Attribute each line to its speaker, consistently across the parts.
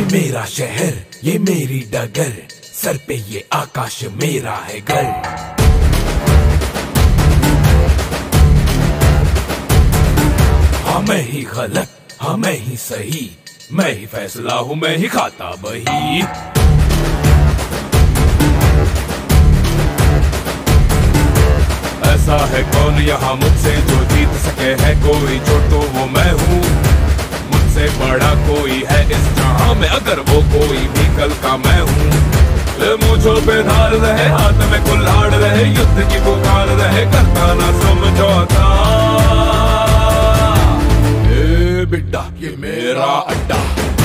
Speaker 1: मेरा शहर, ये मेरी डगर, सर पे ये आकाश मेरा है घर। हाँ मैं ही गलत, हाँ मैं ही सही, मैं ही फैसला हूँ, मैं ही खाता बही। ऐसा है कौन यहाँ मुझसे जो जीत सके है कोई, जो तो वो मैं हूँ। मुझसे बड़ा कोई है इस जहाँ में, अगर वो कोई भी कल का मैं हूँ। मुझों पे धार रहे, हाथ में कुल्हाड़ रहे, युद्ध की पुकार रहे, करता ना समझौता। ए बिड्डा ये मेरा अड्डा,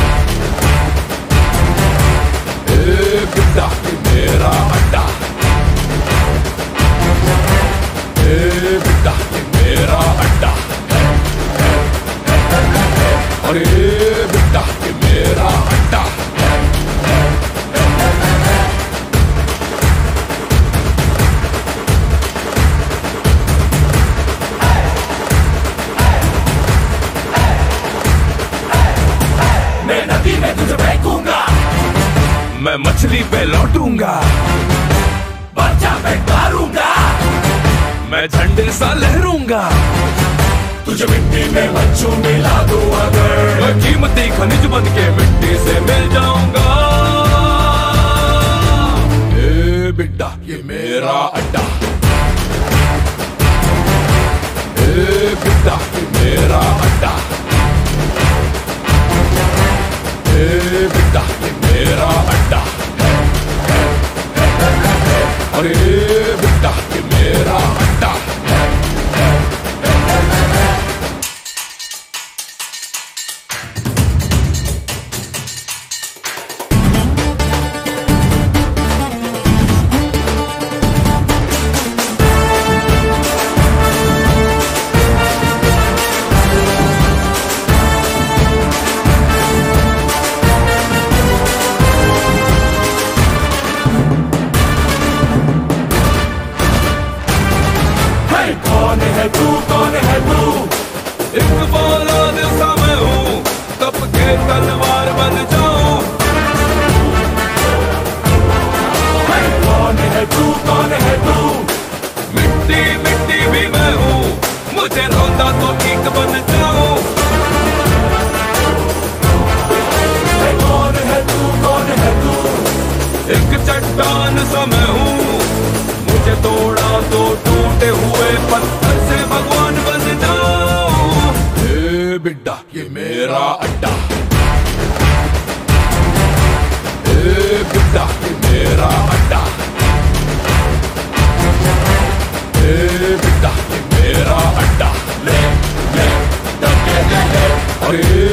Speaker 1: ए बिड्डा ये मेरा अड्डा, ए बिड्डा ये मेरा अड्डा, और ए बिड्डा ये मेरा अड्डा। मैं नदी में तुझे फेंकूंगा, मैं मछली पे लौटूंगा, बच्चा पे मारूंगा, मैं झंडे सा लहरूंगा। तुझे मिट्टी में बच्चों मिला दूं अगर, मैं कीमती खनिज बन के मिट्टी से मिल जाऊंगा। ए बिड्डा ये मेरा अड्डा, ए बिड्डा ये मेरा अड्डा, ए बिड्डा ये मेरा अड्डा, और ए बिड्डा ये मेरा अड्डा।
Speaker 2: अरे